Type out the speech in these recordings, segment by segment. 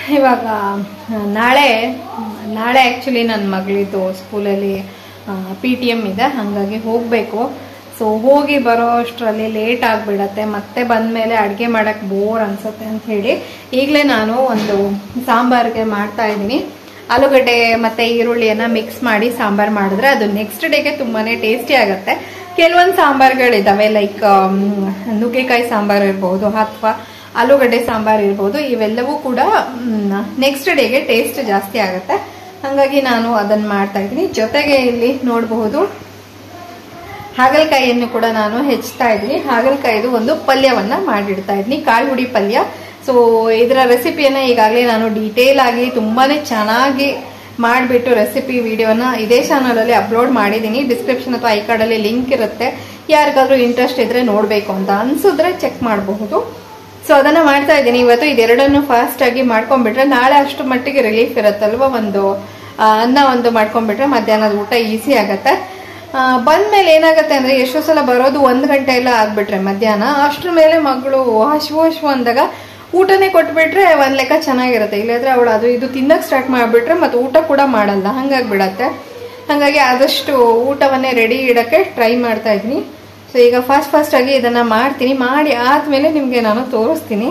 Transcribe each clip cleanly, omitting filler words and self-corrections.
ಇವಾಗ ನಾಳೆ ಆ್ಯಕ್ಚುಲಿ ನನ್ನ ಮಗಳಿದ್ದು ಸ್ಕೂಲಲ್ಲಿ PTM ಇದೆ, ಹಾಗಾಗಿ ಹೋಗಬೇಕು. ಸೊ ಹೋಗಿ ಬರೋ ಅಷ್ಟರಲ್ಲಿ ಲೇಟ್ ಆಗಿಬಿಡತ್ತೆ. ಮತ್ತೆ ಬಂದಮೇಲೆ ಅಡುಗೆ ಮಾಡೋಕ್ಕೆ ಬೋರ್ ಅನಿಸುತ್ತೆ ಅಂತ ಹೇಳಿ ಈಗಲೇ ನಾನು ಒಂದು ಸಾಂಬಾರಿಗೆ ಮಾಡ್ತಾ ಇದ್ದೀನಿ. ಆಲೂಗಡ್ಡೆ ಮತ್ತು ಈರುಳ್ಳಿಯನ್ನು ಮಿಕ್ಸ್ ಮಾಡಿ ಸಾಂಬಾರು ಮಾಡಿದ್ರೆ ಅದು ನೆಕ್ಸ್ಟ್ ಡೇಗೆ ತುಂಬಾ ಟೇಸ್ಟಿ ಆಗುತ್ತೆ. ಕೆಲವೊಂದು ಸಾಂಬಾರುಗಳಿದ್ದಾವೆ, ಲೈಕ್ ನುಗ್ಗೆಕಾಯಿ ಸಾಂಬಾರು ಇರ್ಬೋದು ಅಥವಾ ಆಲೂಗಡ್ಡೆ ಸಾಂಬಾರು ಇರ್ಬೋದು, ಇವೆಲ್ಲವೂ ಕೂಡ ನೆಕ್ಸ್ಟ್ ಡೇಗೆ ಟೇಸ್ಟ್ ಜಾಸ್ತಿ ಆಗುತ್ತೆ. ಹಾಗಾಗಿ ನಾನು ಅದನ್ನು ಮಾಡ್ತಾ ಇದ್ದೀನಿ. ಜೊತೆಗೆ ಇಲ್ಲಿ ನೋಡಬಹುದು ಹಾಗಲಕಾಯಿಯನ್ನು ಕೂಡ ನಾನು ಹೆಚ್ಚುತ್ತಾ ಇದ್ದೀನಿ. ಹಾಗಲಕಾಯಿದು ಒಂದು ಪಲ್ಯವನ್ನ ಮಾಡಿಡ್ತಾ ಇದ್ದೀನಿ, ಕಾಳು ಹುಡಿ ಪಲ್ಯ. ಸೊ ಇದರ ರೆಸಿಪಿಯನ್ನ ಈಗಾಗಲೇ ನಾನು ಡೀಟೇಲ್ ಆಗಿ ತುಂಬಾನೇ ಚೆನ್ನಾಗಿ ಮಾಡಿಬಿಟ್ಟು ರೆಸಿಪಿ ವಿಡಿಯೋನ ಇದೇ ಚಾನಲಲ್ಲಿ ಅಪ್ಲೋಡ್ ಮಾಡಿದ್ದೀನಿ. ಡಿಸ್ಕ್ರಿಪ್ಷನ್ ಅಥವಾ ಐ ಕಾರ್ಡಲ್ಲಿ ಲಿಂಕ್ ಇರುತ್ತೆ. ಯಾರಿಗಾದ್ರೂ ಇಂಟ್ರೆಸ್ಟ್ ಇದ್ರೆ ನೋಡಬೇಕು ಅಂತ ಅನ್ಸಿದ್ರೆ ಚೆಕ್ ಮಾಡಬಹುದು. ಸೊ ಅದನ್ನ ಮಾಡ್ತಾ ಇದ್ದೀನಿ ಇವತ್ತು. ಇದೆರಡನ್ನು ಫಾಸ್ಟ್ ಆಗಿ ಮಾಡ್ಕೊಂಡ್ಬಿಟ್ರೆ ನಾಳೆ ಅಷ್ಟು ಮಟ್ಟಿಗೆ ರಿಲೀಫ್ ಇರುತ್ತಲ್ವ. ಅನ್ನ ಒಂದು ಮಾಡ್ಕೊಂಡ್ಬಿಟ್ರೆ ಮಧ್ಯಾಹ್ನದ ಊಟ ಈಸಿ ಆಗತ್ತೆ. ಬಂದ್ಮೇಲೆ ಏನಾಗತ್ತೆ ಅಂದ್ರೆ ಎಷ್ಟೋ ಸಲ ಬರೋದು 1 ಗಂಟೆ ಎಲ್ಲ ಆಗ್ಬಿಟ್ರೆ ಮಧ್ಯಾಹ್ನ, ಅಷ್ಟ್ರ ಮೇಲೆ ಮಗಳು ಹಶು ಅಂದಾಗ ಊಟನೇ ಕೊಟ್ಬಿಟ್ರೆ ಒಂದ್ ಲೆಕ್ಕ ಚೆನ್ನಾಗಿರುತ್ತೆ. ಇಲ್ಲಾಂದ್ರೆ ಅವಳು ಅದು ಇದು ತಿನ್ನಕ್ ಸ್ಟಾರ್ಟ್ ಮಾಡ್ಬಿಟ್ರೆ ಮತ್ತೆ ಊಟ ಕೂಡ ಮಾಡಲ್ಲ, ಹಂಗಾಗ್ಬಿಡತ್ತೆ. ಹಾಗಾಗಿ ಆದಷ್ಟು ಊಟವನ್ನೇ ರೆಡಿ ಇಡಕ್ಕೆ ಟ್ರೈ ಮಾಡ್ತಾ ಇದ್ದೀನಿ. ಸೊ ಈಗ ಫಾಸ್ಟ್ ಆಗಿ ಇದನ್ನ ಮಾಡ್ತೀನಿ. ಮಾಡಿ ಆದ್ಮೇಲೆ ನಿಮ್ಗೆ ನಾನು ತೋರಿಸ್ತೀನಿ.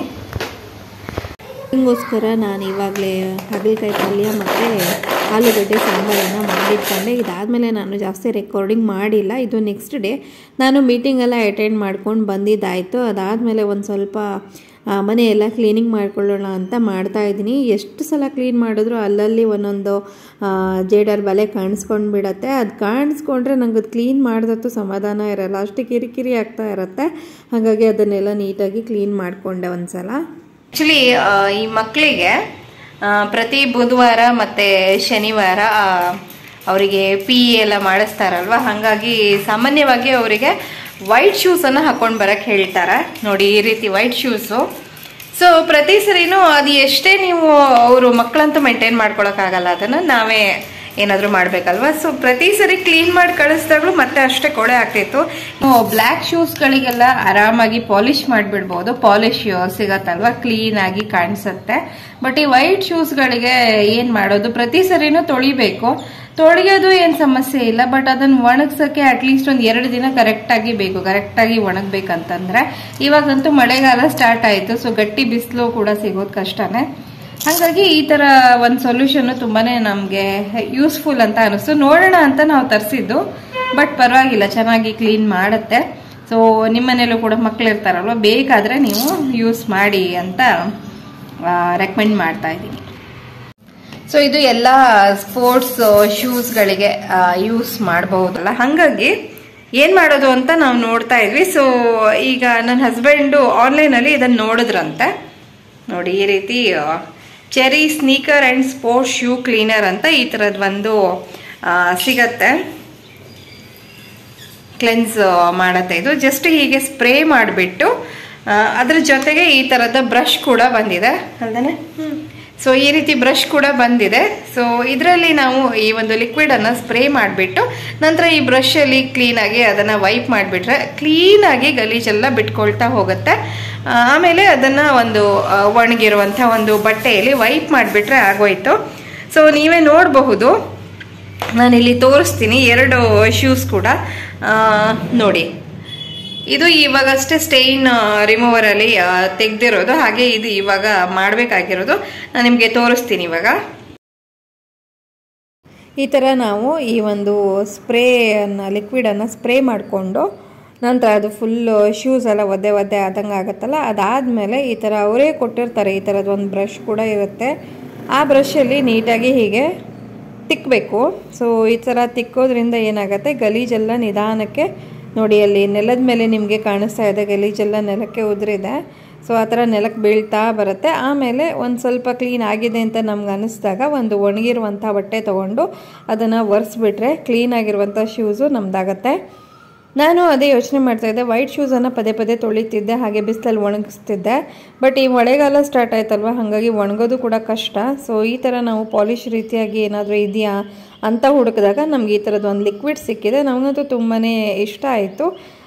ಹಿಂಗೋಸ್ಕರ ನಾನು ಇವಾಗಲೇ ಹಾಗಲಕಾಯಿ ಪಲ್ಯ ಮತ್ತು ಆಲೂಗಡ್ಡೆ ಸಾಂಬಾರನ್ನು ಮಾಡಿಟ್ಕೊಂಡೆ. ಇದಾದಮೇಲೆ ನಾನು ಜಾಸ್ತಿ ರೆಕಾರ್ಡಿಂಗ್ ಮಾಡಿಲ್ಲ. ಇದು ನೆಕ್ಸ್ಟ್ ಡೇ ನಾನು ಮೀಟಿಂಗೆಲ್ಲ ಅಟೆಂಡ್ ಮಾಡ್ಕೊಂಡು ಬಂದಿದ್ದಾಯಿತು. ಅದಾದಮೇಲೆ ಒಂದು ಸ್ವಲ್ಪ ಮನೆಯೆಲ್ಲ ಕ್ಲೀನಿಂಗ್ ಮಾಡ್ಕೊಳ್ಳೋಣ ಅಂತ ಮಾಡ್ತಾ ಇದ್ದೀನಿ. ಎಷ್ಟು ಸಲ ಕ್ಲೀನ್ ಮಾಡಿದ್ರು ಅಲ್ಲಲ್ಲಿ ಒಂದೊಂದು ಜೇಡರ್ ಬಲೆ ಕಾಣಿಸ್ಕೊಂಡು ಬಿಡತ್ತೆ. ಅದು ಕಾಣಿಸ್ಕೊಂಡ್ರೆ ನಂಗೆ ಅದು ಕ್ಲೀನ್ ಮಾಡಿದತ್ತು ಸಮಾಧಾನ ಇರಲ್ಲ, ಅಷ್ಟು ಕಿರಿಕಿರಿ ಆಗ್ತಾ ಇರುತ್ತೆ. ಹಾಗಾಗಿ ಅದನ್ನೆಲ್ಲ ನೀಟಾಗಿ ಕ್ಲೀನ್ ಮಾಡಿಕೊಂಡೆ ಒಂದು ಸಲ. ಆಕ್ಚುಲಿ ಈ ಮಕ್ಕಳಿಗೆ ಪ್ರತಿ ಬುಧವಾರ ಮತ್ತೆ ಶನಿವಾರ ಅವರಿಗೆ PE ಎಲ್ಲ ಮಾಡಿಸ್ತಾರಲ್ವ. ಹಾಗಾಗಿ ಸಾಮಾನ್ಯವಾಗಿ ಅವರಿಗೆ ವೈಟ್ ಶೂಸ್ ಅನ್ನ ಹಾಕೊಂಡು ಬರಕ್ ಹೇಳ್ತಾರೆ. ನೋಡಿ ಈ ರೀತಿ ವೈಟ್ ಶೂಸು. ಸೊ ಪ್ರತಿ ಸರಿನೂ ಅದು ಎಷ್ಟೇ ನೀವು ಅವರು ಮಕ್ಕಳಂತೂ ಮೇಂಟೈನ್ ಮಾಡ್ಕೊಳಕ್ಕಾಗಲ್ಲ, ಅದನ್ನ ನಾವೇ ಏನಾದರೂ ಮಾಡ್ಬೇಕಲ್ವಾ. ಸೊ ಪ್ರತಿ ಸರಿ ಕ್ಲೀನ್ ಮಾಡಿ ಕಳಿಸಿದಾಗ್ಲೂ ಮತ್ತೆ ಅಷ್ಟೇ ಕೊಳೆ ಆಗ್ತಿತ್ತು. ಬ್ಲ್ಯಾಕ್ ಶೂಸ್ಗಳಿಗೆಲ್ಲ ಆರಾಮಾಗಿ ಪಾಲಿಶ್ ಮಾಡಿಬಿಡ್ಬೋದು, ಪಾಲಿಶ್ ಸಿಗತ್ತಲ್ವಾ, ಕ್ಲೀನ್ ಆಗಿ ಕಾಣಿಸುತ್ತೆ. ಬಟ್ ಈ ವೈಟ್ ಶೂಸ್ಗಳಿಗೆ ಏನ್ ಮಾಡೋದು, ಪ್ರತಿ ಸರಿನೂ ತೊಳಿಬೇಕು. ತೊಳೆಯೋದು ಏನ್ ಸಮಸ್ಯೆ ಇಲ್ಲ, ಬಟ್ ಅದನ್ನ ಒಣಗ್ಸಕ್ಕೆ ಅಟ್ಲೀಸ್ಟ್ ಒಂದು 2 ದಿನ ಕರೆಕ್ಟಾಗಿ ಬೇಕು. ಕರೆಕ್ಟಾಗಿ ಒಣಗ್ಬೇಕಂತಂದ್ರೆ ಇವಾಗಂತೂ ಮಳೆಗಾಲ ಸ್ಟಾರ್ಟ್ ಆಯ್ತು. ಸೊ ಗಟ್ಟಿ ಬಿಸಿಲು ಕೂಡ ಸಿಗೋದು ಕಷ್ಟನೇ. ಹಾಗಾಗಿ ಈ ತರ ಒಂದು ಸೊಲ್ಯೂಷನ್ ತುಂಬಾನೇ ನಮ್ಗೆ ಯೂಸ್ಫುಲ್ ಅಂತ ಅನಿಸ್ತು. ನೋಡೋಣ ಅಂತ ನಾವು ತರಿಸಿದ್ದು, ಬಟ್ ಪರವಾಗಿಲ್ಲ, ಚೆನ್ನಾಗಿ ಕ್ಲೀನ್ ಮಾಡುತ್ತೆ. ಸೊ ನಿಮ್ಮನೇಲೂ ಕೂಡ ಮಕ್ಕಳಿರ್ತಾರಲ್ವ, ಬೇಕಾದ್ರೆ ನೀವು ಯೂಸ್ ಮಾಡಿ ಅಂತ ರೆಕಮೆಂಡ್ ಮಾಡ್ತಾ ಇದ್ದೀನಿ. ಸೊ ಇದು ಎಲ್ಲ ಸ್ಪೋರ್ಟ್ಸ್ ಶೂಸ್ಗಳಿಗೆ ಯೂಸ್ ಮಾಡಬಹುದಲ್ಲ. ಹಾಗಾಗಿ ಏನ್ ಮಾಡೋದು ಅಂತ ನಾವು ನೋಡ್ತಾ ಇದ್ವಿ. ಸೊ ಈಗ ನನ್ನ ಹಸ್ಬೆಂಡು ಆನ್ಲೈನಲ್ಲಿ ಇದನ್ನ ನೋಡಿದ್ರಂತೆ. ನೋಡಿ ಈ ರೀತಿ cherry sneaker and sports shoe cleaner ಅಂತ ಈ ತರದ್ ಒಂದು ಸಿಗತ್ತೆ. ಕ್ಲೆನ್ಸ್ ಮಾಡತ್ತೆ. ಇದು ಜಸ್ಟ್ ಹೀಗೆ ಸ್ಪ್ರೇ ಮಾಡಿಬಿಟ್ಟು ಅದ್ರ ಜೊತೆಗೆ ಈ ತರದ ಬ್ರಷ್ ಕೂಡ ಬಂದಿದೆ ಅಲ್ದೇನೆ. ಸೊ ಈ ರೀತಿ ಬ್ರಷ್ ಕೂಡ ಬಂದಿದೆ. ಸೊ ಇದರಲ್ಲಿ ನಾವು ಈ ಒಂದು ಲಿಕ್ವಿಡ್ ಅನ್ನ ಸ್ಪ್ರೇ ಮಾಡಿಬಿಟ್ಟು ನಂತರ ಈ ಬ್ರಷ್ ಅಲ್ಲಿ ಕ್ಲೀನ್ ಆಗಿ ಅದನ್ನ ವೈಪ್ ಮಾಡಿಬಿಟ್ರೆ ಕ್ಲೀನ್ ಆಗಿ ಗಲೀಜೆಲ್ಲ ಬಿಟ್ಕೊಳ್ತಾ ಹೋಗುತ್ತೆ. ಆಮೇಲೆ ಅದನ್ನ ಒಂದು ಒಣಗಿರುವಂತಹ ಒಂದು ಬಟ್ಟೆಯಲ್ಲಿ ವೈಪ್ ಮಾಡಿಬಿಟ್ರೆ ಆಗೋಯ್ತು. ಸೊ ನೀವೇ ನೋಡಬಹುದು, ನಾನಿಲ್ಲಿ ತೋರಿಸ್ತೀನಿ 2 ಶೂಸ್ ಕೂಡ ನೋಡಿ. ಇದು ಇವಾಗಷ್ಟೇ ಸ್ಟೈನ್ ರಿಮೂವರ್ ಅಲ್ಲಿ ತೆಗ್ದಿರೋದು, ಹಾಗೆ ಇದು ಇವಾಗ ಮಾಡಬೇಕಾಗಿರೋದು. ನಾನು ನಿಮಗೆ ತೋರಿಸ್ತೀನಿ ಇವಾಗ. ಈ ಥರ ನಾವು ಈ ಒಂದು ಸ್ಪ್ರೇಯನ್ನು ಲಿಕ್ವಿಡನ್ನು ಸ್ಪ್ರೇ ಮಾಡಿಕೊಂಡು ನಂತರ ಅದು ಫುಲ್ ಶೂಸ್ ಎಲ್ಲ ಒದ್ದೆ ಆದಂಗೆ ಆಗುತ್ತಲ್ಲ, ಅದಾದಮೇಲೆ ಈ ಥರ ಅವರೇ ಕೊಟ್ಟಿರ್ತಾರೆ ಈ ಥರದ್ದು ಒಂದು ಬ್ರಷ್ ಕೂಡ ಇರುತ್ತೆ. ಆ ಬ್ರಷಲ್ಲಿ ನೀಟಾಗಿ ಹೀಗೆ ತಿಕ್ಕಬೇಕು. ಸೊ ಈ ಥರ ತಿಕ್ಕೋದ್ರಿಂದ ಏನಾಗುತ್ತೆ, ಗಲೀಜೆಲ್ಲ ನಿಧಾನಕ್ಕೆ ನೋಡಿ ಅಲ್ಲಿ ನೆಲದ ಮೇಲೆ ನಿಮಗೆ ಕಾಣಿಸ್ತಾ ಇದೆ, ಗಲೀಜೆಲ್ಲ ನೆಲಕ್ಕೆ ಉದುರಿದೆ. ಸೊ ಆ ಥರ ನೆಲಕ್ಕೆ ಬೀಳ್ತಾ ಬರುತ್ತೆ. ಆಮೇಲೆ ಒಂದು ಸ್ವಲ್ಪ ಕ್ಲೀನ್ ಆಗಿದೆ ಅಂತ ನಮ್ಗೆ ಅನ್ನಿಸ್ದಾಗ ಒಂದು ಒಣಗಿರುವಂಥ ಬಟ್ಟೆ ತೊಗೊಂಡು ಅದನ್ನು ಒರೆಸ್ಬಿಟ್ರೆ ಕ್ಲೀನಾಗಿರುವಂಥ ಶೂಸು ನಮ್ದಾಗತ್ತೆ. ನಾನು ಅದೇ ಯೋಚನೆ ಮಾಡ್ತಾಯಿದ್ದೆ, ವೈಟ್ ಶೂಸನ್ನು ಪದೇ ತೊಳಿತಿದ್ದೆ, ಹಾಗೆ ಬಿಸಿಲಲ್ಲಿ ಒಣಗಿಸ್ತಿದ್ದೆ. ಬಟ್ ಈ ಮಳೆಗಾಲ ಸ್ಟಾರ್ಟ್ ಆಯ್ತಲ್ವ, ಹಾಗಾಗಿ ಒಣಗೋದು ಕೂಡ ಕಷ್ಟ. ಸೊ ಈ ಥರ ನಾವು ಪಾಲಿಶ್ ರೀತಿಯಾಗಿ ಏನಾದರೂ ಇದೆಯಾ ಅಂತ ಹುಡುಕಿದಾಗ ನಮ್ಗೆ ಈ ಥರದ್ದು ಒಂದು ಲಿಕ್ವಿಡ್ ಸಿಕ್ಕಿದೆ. ನಮಗಂತೂ ತುಂಬಾ ಇಷ್ಟ ಆಯಿತು.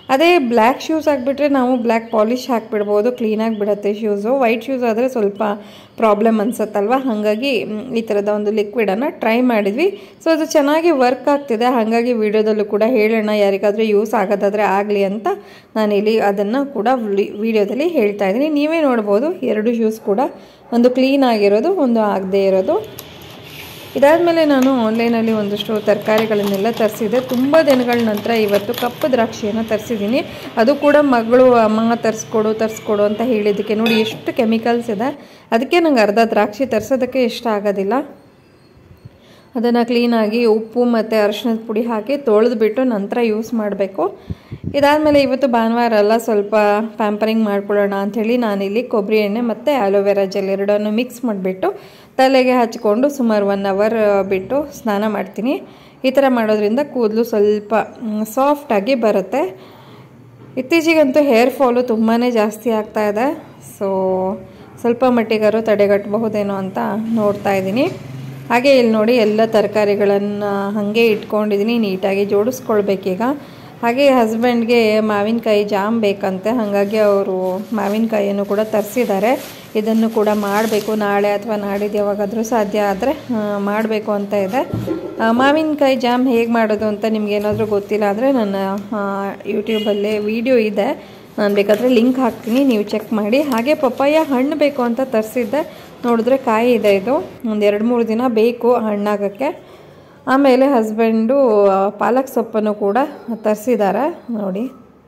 ಅದೇ ಬ್ಲ್ಯಾಕ್ ಶೂಸ್ ಆಗಿಬಿಟ್ರೆ ನಾವು ಬ್ಲ್ಯಾಕ್ ಪಾಲಿಶ್ ಹಾಕಿಬಿಡ್ಬೋದು, ಕ್ಲೀನಾಗಿ ಬಿಡುತ್ತೆ ಶೂಸು. ವೈಟ್ ಶೂಸ್ ಆದರೆ ಸ್ವಲ್ಪ ಪ್ರಾಬ್ಲಮ್ ಅನ್ಸುತ್ತಲ್ವ, ಹಾಗಾಗಿ ಈ ಥರದ ಒಂದು ಲಿಕ್ವಿಡನ್ನು ಟ್ರೈ ಮಾಡಿದ್ವಿ. ಸೊ ಅದು ಚೆನ್ನಾಗಿ ವರ್ಕ್ ಆಗ್ತಿದೆ, ಹಾಗಾಗಿ ವಿಡಿಯೋದಲ್ಲೂ ಕೂಡ ಹೇಳೋಣ, ಯಾರಿಗಾದರೂ ಯೂಸ್ ಆಗೋದಾದರೆ ಆಗಲಿ ಅಂತ ನಾನಿಲ್ಲಿ ಅದನ್ನು ಕೂಡ ವಿಡಿಯೋದಲ್ಲಿ ಹೇಳ್ತಾ ಇದ್ದೀನಿ. ನೀವೇ ನೋಡ್ಬೋದು 2 ಶೂಸ್ ಕೂಡ, ಒಂದು ಕ್ಲೀನ್ ಆಗಿರೋದು, ಒಂದು ಆಗದೇ ಇರೋದು. ಇದಾದಮೇಲೆ ನಾನು ಆನ್ಲೈನಲ್ಲಿ ಒಂದಷ್ಟು ತರಕಾರಿಗಳನ್ನೆಲ್ಲ ತರಿಸಿದೆ. ತುಂಬ ದಿನಗಳ ನಂತರ ಇವತ್ತು ಕಪ್ಪು ದ್ರಾಕ್ಷಿಯನ್ನು ತರಿಸಿದ್ದೀನಿ. ಅದು ಕೂಡ ಮಗಳು ಅಮ್ಮ ತರಿಸ್ಕೊಡು ಅಂತ ಹೇಳಿದ್ದಕ್ಕೆ ನೋಡಿ ಎಷ್ಟು ಕೆಮಿಕಲ್ಸ್ ಇದೆ. ಅದಕ್ಕೆ ನಂಗೆ ಅರ್ಧ ದ್ರಾಕ್ಷಿ ತರಿಸೋದಕ್ಕೆ ಇಷ್ಟ ಆಗೋದಿಲ್ಲ. ಅದನ್ನು ಕ್ಲೀನಾಗಿ ಉಪ್ಪು ಮತ್ತು ಅರಿಶಿಣದ ಪುಡಿ ಹಾಕಿ ತೊಳೆದ್ಬಿಟ್ಟು ನಂತರ ಯೂಸ್ ಮಾಡಬೇಕು. ಇದಾದಮೇಲೆ ಇವತ್ತು ಭಾನುವಾರ ಎಲ್ಲ ಸ್ವಲ್ಪ ಪ್ಯಾಂಪರಿಂಗ್ ಮಾಡ್ಕೊಳ್ಳೋಣ ಅಂಥೇಳಿ ನಾನಿಲ್ಲಿ ಕೊಬ್ಬರಿ ಎಣ್ಣೆ ಮತ್ತು ಆಲೋವೆರಾ ಜೆಲ್ ಎರಡನ್ನು ಮಿಕ್ಸ್ ಮಾಡಿಬಿಟ್ಟು ತಲೆಗೆ ಹಚ್ಕೊಂಡು ಸುಮಾರು 1 ಅವರ್ ಬಿಟ್ಟು ಸ್ನಾನ ಮಾಡ್ತೀನಿ. ಈ ಥರ ಮಾಡೋದ್ರಿಂದ ಕೂದಲು ಸ್ವಲ್ಪ ಸಾಫ್ಟಾಗಿ ಬರುತ್ತೆ. ಇತ್ತೀಚೆಗಂತೂ ಹೇರ್ ಫಾಲು ತುಂಬಾ ಜಾಸ್ತಿ ಆಗ್ತಾ ಇದೆ. ಸೊ ಸ್ವಲ್ಪ ಮಟ್ಟಿಗಾರು ತಡೆಗಟ್ಟಬಹುದೇನೋ ಅಂತ ನೋಡ್ತಾ ಇದ್ದೀನಿ. ಹಾಗೆ ಇಲ್ಲಿ ನೋಡಿ ಎಲ್ಲ ತರಕಾರಿಗಳನ್ನು ಹಾಗೆ ಇಟ್ಕೊಂಡಿದ್ದೀನಿ, ನೀಟಾಗಿ ಜೋಡಿಸ್ಕೊಳ್ಬೇಕೀಗ. ಹಾಗೆ ಹಸ್ಬೆಂಡ್ಗೆ ಮಾವಿನಕಾಯಿ ಜಾಮ್ ಬೇಕಂತೆ, ಹಾಗಾಗಿ ಅವರು ಮಾವಿನಕಾಯಿಯನ್ನು ಕೂಡ ತರಿಸಿದ್ದಾರೆ. ಇದನ್ನು ಕೂಡ ಮಾಡಬೇಕು, ನಾಳೆ ಅಥವಾ ನಾಡಿದ್ದು ಯಾವಾಗಾದರೂ ಸಾಧ್ಯ ಆದರೆ ಮಾಡಬೇಕು ಅಂತ ಇದೆ. ಮಾವಿನಕಾಯಿ ಜಾಮ್ ಹೇಗೆ ಮಾಡೋದು ಅಂತ ನಿಮ್ಗೇನಾದರೂ ಗೊತ್ತಿಲ್ಲ ಅಂದರೆ ನನ್ನ ಯೂಟ್ಯೂಬಲ್ಲೇ ವಿಡಿಯೋ ಇದೆ, ನಾನು ಬೇಕಾದರೆ ಲಿಂಕ್ ಹಾಕ್ತೀನಿ, ನೀವು ಚೆಕ್ ಮಾಡಿ. ಹಾಗೆ ಪಪ್ಪಾಯ ಹಣ್ಣು ಬೇಕು ಅಂತ ತರಿಸಿದ್ದೆ, ನೋಡಿದ್ರೆ ಕಾಯಿ ಇದೆ, ಇದು ಒಂದು 2-3 ದಿನ ಬೇಕು ಹಣ್ಣಾಗೋಕ್ಕೆ. ಆಮೇಲೆ ಹಸ್ಬೆಂಡು ಪಾಲಕ್ ಸೊಪ್ಪನ್ನು ಕೂಡ ತರಿಸಿದ್ದಾರೆ ನೋಡಿ.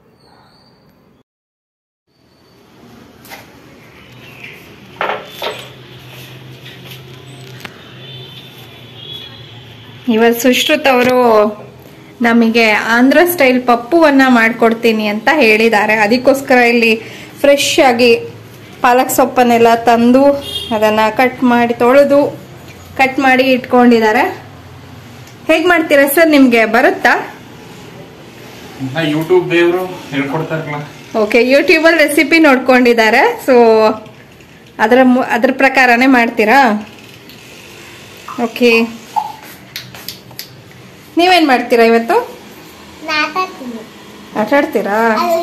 ಇವತ್ತು ಸುಶ್ರುತ್ ಅವರು ನಮಗೆ ಆಂಧ್ರ ಸ್ಟೈಲ್ ಪಪ್ಪುವನ್ನ ಮಾಡ್ಕೊಡ್ತೀನಿ ಅಂತ ಹೇಳಿದ್ದಾರೆ. ಅದಕ್ಕೋಸ್ಕರ ಇಲ್ಲಿ ಫ್ರೆಶ್ ಆಗಿ ಪಾಲಕ್ ಸೊಪ್ಪನ್ನೆಲ್ಲ ತಂದು ಅದನ್ನ ಕಟ್ ಮಾಡಿ ತೊಳೆದು ಕಟ್ ಮಾಡಿ ಇಟ್ಕೊಂಡಿದ್ದಾರೆ. ಹೇಗ್ ಮಾಡ್ತೀರಾ ಸರ್, ನಿಮ್ಗೆ ಬರುತ್ತಾ? ಯೂಟ್ಯೂಬ್ ದೇವರು ಹೇಳ್ಕೊಡ್ತಾರಲ್ಲ. ಓಕೆ, ಯೂಟ್ಯೂಬ್ ಅಲ್ಲಿ ರೆಸಿಪಿ ನೋಡ್ಕೊಂಡಿದ್ದಾರೆ. ಸೊ ಅದ್ರ ಪ್ರಕಾರನೇ ಮಾಡ್ತೀರಾ? ಓಕೆ, ನೀವೇನ್ ಮಾಡ್ತೀರಾ ಇವತ್ತು? ಆಟ ಆಡ್ತೀರಾ?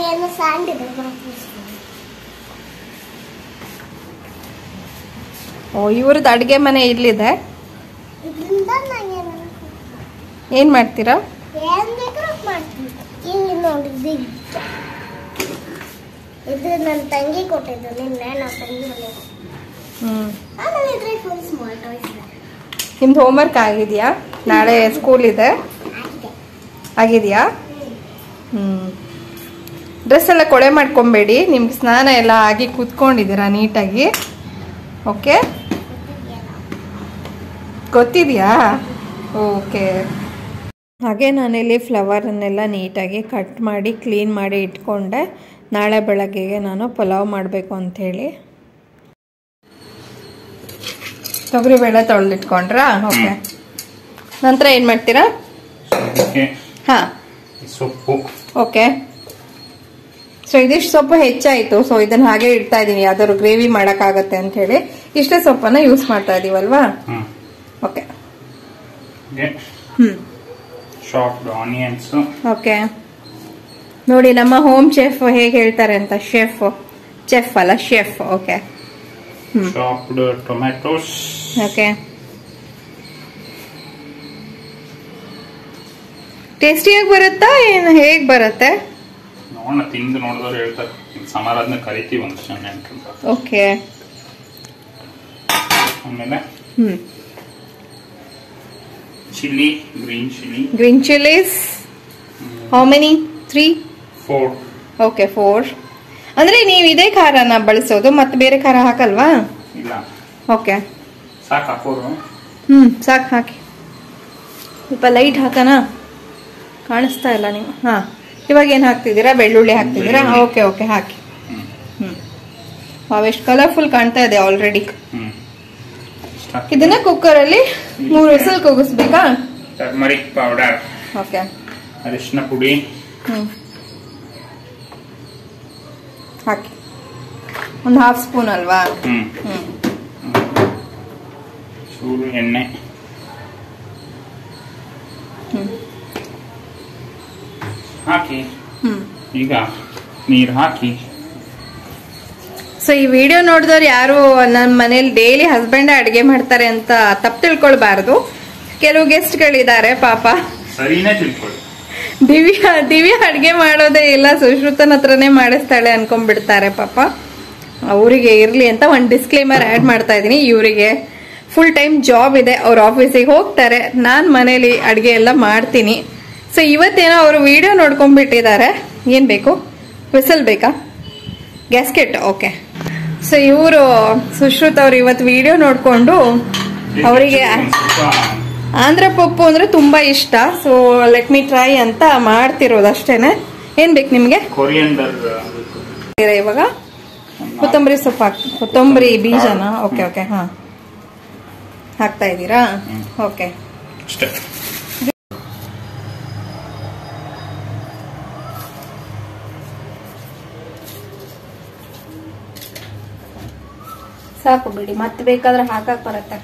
ಓ, ಇವ್ರದ್ದು ಅಡ್ಗೆ ಮನೆ ಇಲ್ಲಿದೆ. ಏನ್ ಮಾಡ್ತೀರಾ? ಇದು ನನ್ನ ತಂಗಿ ಕೊಟ್ಟಿದ್ದು ನಿನ್ನೆ. ನಮ್ಮ ತಂಗಿ ನಿಮ್ದು ಹೋಮ್ವರ್ಕ್ ಆಗಿದೆಯಾ? ನಾಳೆ ಸ್ಕೂಲ್ ಇದೆ, ಆಗಿದೆಯಾ? ಡ್ರೆಸ್ ಎಲ್ಲ ಕೊಳೆ ಮಾಡ್ಕೊಬೇಡಿ. ನಿಮ್ಗೆ ಸ್ನಾನ ಎಲ್ಲ ಆಗಿ ಕೂತ್ಕೊಂಡಿದ್ದೀರಾ ನೀಟಾಗಿ? ಓಕೆ, ಗೊತ್ತಿದೆಯಾ? ಓಕೆ. ಹಾಗೆ ನಾನಿಲ್ಲಿ ಫ್ಲವರನ್ನೆಲ್ಲ ನೀಟಾಗಿ ಕಟ್ ಮಾಡಿ ಕ್ಲೀನ್ ಮಾಡಿ ಇಟ್ಕೊಂಡೆ. ನಾಳೆ ಬೆಳಗ್ಗೆಗೆ ನಾನು ಪಲಾವ್ ಮಾಡಬೇಕು ಅಂಥೇಳಿ. ತೊಗರಿಬೇಳೆ ತೊಳೆದಿಟ್ಕೊಂಡ್ರಾ? ಓಕೆ, ನಂತರ ಏನು ಮಾಡ್ತೀರಾ? ಹಾಂ, ಸೊಪ್ಪು. ಓಕೆ, ಸೊ ಇದಿಷ್ಟು ಸೊಪ್ಪು ಹೆಚ್ಚಾಯಿತು. ಸೊ ಇದನ್ನ ಹಾಗೆ ಇಡ್ತಾ ಇದ್ದೀನಿ, ಯಾವ್ದಾದ್ರು ಗ್ರೇವಿ ಮಾಡೋಕ್ಕಾಗತ್ತೆ ಅಂತ ಹೇಳಿ ಇಷ್ಟೇ ಸೊಪ್ಪನ್ನ ಯೂಸ್ ಮಾಡ್ತಾ ಇದೀವಲ್ವಾ? ಓಕೆ. Chopped onions. ಓಕೆ, ನೋಡಿ ನಮ್ಮ ಹೋಮ್ ಚೆಫ್ ಹೇಗೆ ಹೇಳ್ತಾರೆ ಅಂತ. ಚೆಫ್ ಅಲ್ಲ, chef. Okay. Chopped tomatoes. Okay, ಟೇಸ್ಟಿಯಾಗಿ ಬರುತ್ತಾ ಏನು, ಹೇಗೆ ಬರುತ್ತೆ? ನೋಡೋಣ, ತಿಂದು ನೋಡಿದವ್ರು ಹೇಳ್ತಾರೆ. ಸಮಾರಾಧನೆ ಕರಿತೀವಿ ಒಂದು ಅಂತ. ಓಕೆ. ಆಮೇಲೆ chilli, green chillies. How many? 4. Okay, 4. ಅಂದ್ರೆ ನೀವು ಇದೇ ಖಾರನ ಬಳಸೋದು, ಮತ್ತೆ ಬೇರೆ ಖಾರ ಹಾಕಲ್ವಾ? ಇಲ್ಲ. ಓಕೆ, ಸಾಕಾ 4? ಸಾಕು, ಹಾಕಿ. ಸ್ವಲ್ಪ ಲೈಟ್ ಹಾಕನಾ? ಕಾಣಿಸ್ತಾ ಇಲ್ಲ ನೀವು. ಹಾ, ಇವಾಗ ಏನ್ ಹಾಕ್ತಿದ್ದೀರಾ? ಬೆಳ್ಳುಳ್ಳಿ ಹಾಕ್ತಿದ್ದೀರಾ? ಓಕೆ ಓಕೆ, ಹಾಕಿ. ಎಷ್ಟು ಕಲರ್ಫುಲ್ ಕಾಣ್ತಾ ಇದೆ ಆಲ್ರೆಡಿ. ಇದನ್ನ ಕುಕ್ಕರ್ ಅಲ್ಲಿ 3 ವಿಸಿಲ್ ಕೂಗಿಸ್ಬೇಕಾ? Turmeric powder. ಓಕೆ. ಅರಿಶಿನ ಪುಡಿ ಹಾಕಿ, ಒಂದು 1/2 ಸ್ಪೂನ್ ಅಲ್ವಾ? ಚೂರು ಎಣ್ಣೆ ಹಾಕಿ ಈಗ ನೀರು ಹಾಕಿ. ಸೊ ಈ ವಿಡಿಯೋ ನೋಡಿದವ್ರು ಯಾರು ನನ್ನ ಮನೇಲಿ ಡೈಲಿ ಹಸ್ಬೆಂಡೇ ಅಡುಗೆ ಮಾಡ್ತಾರೆ ಅಂತ ತಪ್ಪು ತಿಳ್ಕೊಳ್ಬಾರ್ದು. ಕೆಲವು ಗೆಸ್ಟ್ಗಳಿದ್ದಾರೆ ಪಾಪ. ಸರಿನೇ ತಿಳ್ಕೊಳ್ಳಿ. ದಿವ್ಯಾ ಅಡುಗೆ ಮಾಡೋದೇ ಇಲ್ಲ, ಸುಶ್ರುತನ ಹತ್ರನೇ ಮಾಡಿಸ್ತಾಳೆ ಅನ್ಕೊಂಡ್ಬಿಡ್ತಾರೆ ಪಾಪ. ಅವರಿಗೆ ಇರ್ಲಿ ಅಂತ ಒಂದು ಡಿಸ್ಕ್ಲೇಮರ್ ಆ್ಯಡ್ ಮಾಡ್ತಾ ಇದ್ದೀನಿ. ಇವರಿಗೆ ಫುಲ್ ಟೈಮ್ ಜಾಬ್ ಇದೆ, ಅವ್ರ ಆಫೀಸಿಗೆ ಹೋಗ್ತಾರೆ, ನಾನು ಮನೇಲಿ ಅಡುಗೆ ಎಲ್ಲ ಮಾಡ್ತೀನಿ. ಸೊ ಇವತ್ತೇನೋ ಅವರು ವಿಡಿಯೋ ನೋಡ್ಕೊಂಡ್ಬಿಟ್ಟಿದ್ದಾರೆ. ಏನು ಬೇಕು? ವಿಸಲ್ ಬೇಕಾ? ಗ್ಯಾಸ್ಕೆಟ್? ಓಕೆ. ಸೊ ಇವರು ಸುಶ್ರುತ್ ಅವ್ರು ಇವತ್ತು ವಿಡಿಯೋ ನೋಡಿಕೊಂಡು ಅವರಿಗೆ ಆಂಧ್ರ ಪಪ್ಪು ಅಂದ್ರೆ ತುಂಬಾ ಇಷ್ಟ. ಸೊ ಲೆಟ್ ಮಿ ಟ್ರೈ ಅಂತ ಮಾಡ್ತಿರೋದು ಅಷ್ಟೇನೆ. ಏನ್ ಬೇಕು ನಿಮ್ಗೆ? ಕೊರಿಯಂಡರ್ ಇವಾಗ ಕೊತ್ತಂಬರಿ ಸೊಪ್ಪು ಕೊತ್ತಂಬರಿ ಬೀಜನ? Okay okay. ಹಾ, ಹಾಕ್ತಾ ಇದ್ದೀರಾ? ಓಕೆ, ಅಷ್ಟೇ. ಸಾಕು ಬಿಡಿ, ಮತ್ತೆ ಬೇಕಾದ್ರೆ ಹಾಕಕ್ ಬರುತ್ತೆ.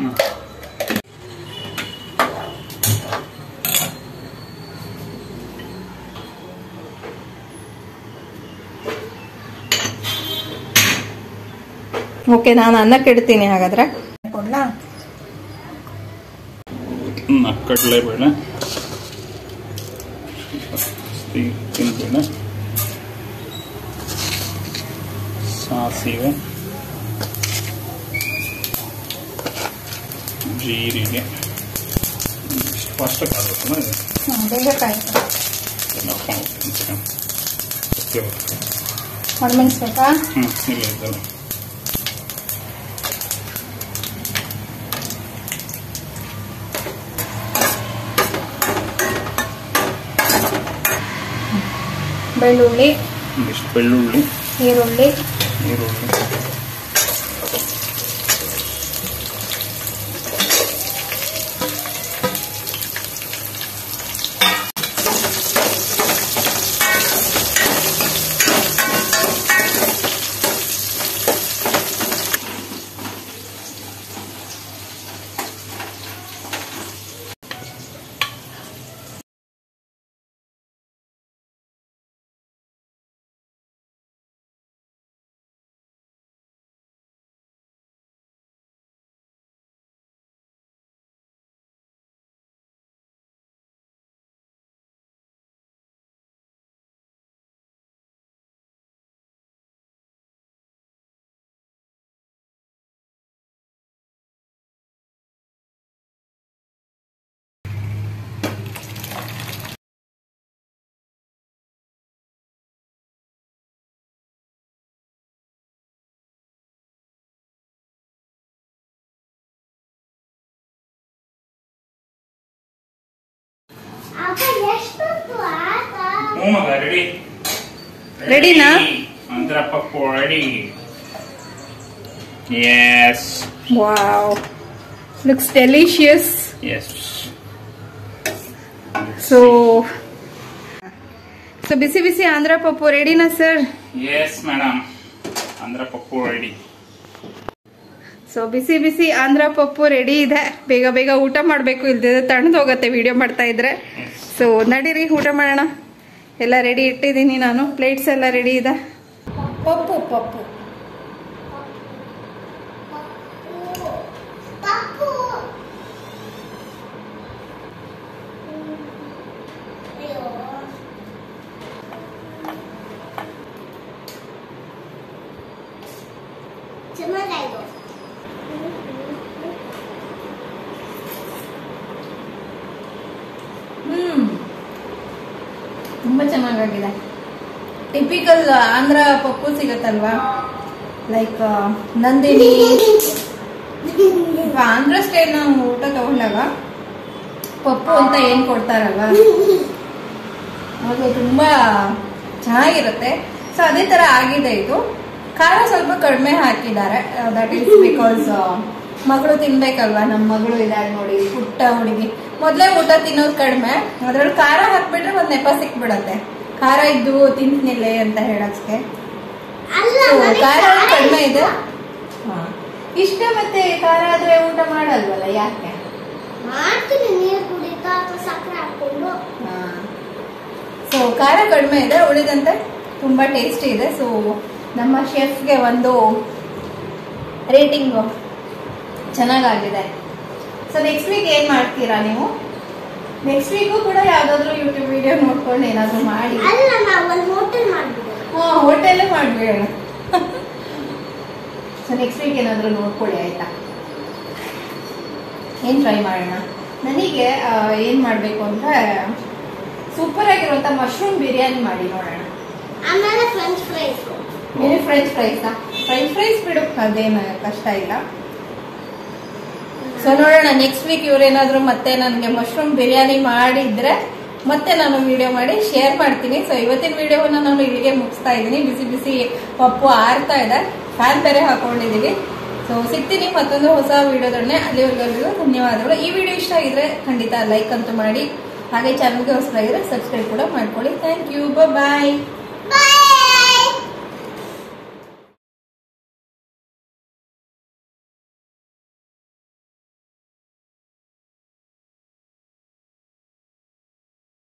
ಓಕೆ, ನಾನು ಅನ್ನಕ್ಕೆ ಇಡ್ತೀನಿ ಹಾಗಾದ್ರೆ. ಕೊಡ್ಲಾ? ಕಡಲೆಬೇಳೆ, ಬೇಳೆ, ಸಾಸಿವೆ, ಜೀರಿಗೆ, ಫಸ್ಟ್ ಬೇಗ ಕಾಯ್ತು. ಒಣಮೆಣಸ್ಬೇಕಾ? ಇಲ್ಲ ಇದಲ್ಲ. ಬೆಳ್ಳುಳ್ಳಿ, ಇಷ್ಟು ಬೆಳ್ಳುಳ್ಳಿ, ಈರುಳ್ಳಿ, ರೆಡಿನಾ? ಆಂಧ್ರ ಪಪ್ಪು ready. Yes. Wow, looks delicious. Yes. So ಬಿಸಿ ಬಿಸಿ ಆಂಧ್ರ ಪಪ್ಪು ರೆಡಿನಾ ಸರ್? Yes, madam. ಆಂಧ್ರ ಪಪ್ಪು ರೆಡಿ. ಸೊ ಬಿಸಿ ಬಿಸಿ ಆಂಧ್ರ ಪಪ್ಪು ರೆಡಿ ಇದೆ. ಬೇಗ ಬೇಗ ಊಟ ಮಾಡಬೇಕು, ಇಲ್ದಿದ್ರೆ ತಣ್ಣದು ಹೋಗುತ್ತೆ ವಿಡಿಯೋ ಮಾಡ್ತಾ ಇದ್ರೆ. ಸೊ ನಡೀರಿ ಊಟ ಮಾಡೋಣ. ಎಲ್ಲ ರೆಡಿ ಇಟ್ಟಿದ್ದೀನಿ ನಾನು, ಪ್ಲೇಟ್ಸ್ ಎಲ್ಲ ರೆಡಿ ಇದೆ. ಪಪ್ಪು ಪಪ್ಪು ತುಂಬಾ ಚೆನ್ನಾಗಾಗಿದೆ. ಟಿಪಿಕಲ್ ಆಂಧ್ರ ಪಪ್ಪು ಸಿಗತ್ತಲ್ವಾ, ಲೈಕ್ ನಂದಿನಿ, ಆಂಧ್ರ ಸ್ಟೈಲ್ ನಾವು ಊಟ ತಗೊಂಡಾಗ ಪಪ್ಪು ಅಂತ ಏನ್ ಕೊಡ್ತಾರಲ್ವಾ, ಅದು ತುಂಬಾ ಚೆನ್ನಾಗಿರುತ್ತೆ. ಸೊ ಅದೇ ತರ ಆಗಿದೆ ಇದು. ಖಾರ ಸ್ವಲ್ಪ ಕಡಿಮೆ ಹಾಕಿದ್ದಾರೆ. ದಟ್ ಈಸ್ ಬಿಕಾಸ್ ಮಗಳು ತಿನ್ಬೇಕಲ್ವಾ. ನಮ್ಮ ಮಗಳು ಇದಾಗಿ ನೋಡಿ, ಪುಟ್ಟ ಹುಡುಗಿ, ಮೊದ್ಲೇ ಊಟ ತಿನ್ನೋದು ಕಡಿಮೆ, ಅದ್ರಲ್ಲಿ ಖಾರ ಹಾಕ್ಬಿಟ್ರೆ ಒಂದ್ ನೆಪ ಸಿಕ್ಬಿಡತ್ತೆ. ಖಾರ ಇದ್ದು ತಿಂತಿನಿಲ್ಲ ಅಂತ ಹೇಳಕ್ಕೆ. ಖಾರ ಕಡಿಮೆ ಇದೆ. ಇಷ್ಟ ಮತ್ತೆ ಖಾರ ಆದ್ರೆ ಊಟ ಮಾಡಲ್ವಲ್ಲ, ಯಾಕೆ? ಮಾಡ್ತೀನಿ, ನೀರು ಕುಡಿತಾ ಅಥವಾ ಸಕ್ಕರೆ ಹಾಕೊಂಡು. ಸೊ ಖಾರ ಕಡಿಮೆ ಇದೆ, ಉಳಿದಂತೆ ತುಂಬ ಟೇಸ್ಟಿ ಇದೆ. ಸೊ ನಮ್ಮ ಶೆಫ್ಗೆ ಒಂದು ರೇಟಿಂಗು ಚೆನ್ನಾಗಾಗಿದೆ. ಸೊ ನೆಕ್ಸ್ಟ್ ವೀಕ್ ಏನು ಮಾಡ್ತೀರಾ ನೀವು? ನೆಕ್ಸ್ಟ್ ವೀಕು ಕೂಡ ಯಾವುದಾದ್ರೂ ಯೂಟ್ಯೂಬ್ ವಿಡಿಯೋ ನೋಡ್ಕೊಂಡು ಏನಾದರೂ ಮಾಡಿ. ಅಲ್ಲ, ನಾವು ಒಂದು ಹೋಟೆಲ್ ಮಾಡ್ಬಿಡೋಣ. ಹಾಂ, ಹೋಟೆಲ್ಲೇ ಮಾಡಿಬಿಡೋಣ. ಸೊ ನೆಕ್ಸ್ಟ್ ವೀಕ್ ಏನಾದರೂ ನೋಡ್ಕೊಳ್ಳಿ ಆಯಿತಾ? ಏನು ಟ್ರೈ ಮಾಡೋಣ. ನನಗೆ ಏನು ಮಾಡಬೇಕು ಅಂದರೆ ಸೂಪರ್ ಆಗಿರುವಂಥ ಮಶ್ರೂಮ್ ಬಿರಿಯಾನಿ ಮಾಡಿ ನೋಡೋಣ. ಆಮೇಲೆ ಫ್ರೆಂಚ್ ಫ್ರೈಸ್. ಏನು ಫ್ರೆಂಚ್ ಫ್ರೈಸಾ? ಫ್ರೆಂಚ್ ಫ್ರೈಸ್ ಬಿಡು, ಅದೇನು ಕಷ್ಟ ಇಲ್ಲ. ಸೊ ನೋಡೋಣ, ನೆಕ್ಸ್ಟ್ ವೀಕ್ ಇವರೇನಾದರೂ ಮತ್ತೆ ನನಗೆ ಮಶ್ರೂಮ್ ಬಿರಿಯಾನಿ ಮಾಡಿದ್ರೆ ಮತ್ತೆ ನಾನು ವಿಡಿಯೋ ಮಾಡಿ ಶೇರ್ ಮಾಡ್ತೀನಿ. ಸೊ ಇವತ್ತಿನ ವಿಡಿಯೋವನ್ನು ನಾನು ಇಲ್ಲಿಗೆ ಮುಗಿಸ್ತಾ ಇದ್ದೀನಿ. ಬಿಸಿ ಬಿಸಿ ಪಪ್ಪು ಆರ್ತಾ ಇದೆ, ಫ್ಯಾನ್ ಬೇರೆ ಹಾಕೊಂಡಿದ್ದೀವಿ. ಸೊ ಸಿಗ್ತೀನಿ ಮತ್ತೊಂದು ಹೊಸ ವಿಡಿಯೋದೊಡನೆ. ಅಲ್ಲಿವರೆಗೂ ಧನ್ಯವಾದಗಳು. ಈ ವಿಡಿಯೋ ಇಷ್ಟ ಆಗಿದ್ರೆ ಖಂಡಿತ ಲೈಕ್ ಅಂತೂ ಮಾಡಿ, ಹಾಗೆ ಚಾನಲ್ಗೆ ಹೊಸದಾಗಿದ್ರೆ ಸಬ್ಸ್ಕ್ರೈಬ್ ಕೂಡ ಮಾಡ್ಕೊಳ್ಳಿ. Thank you, bye.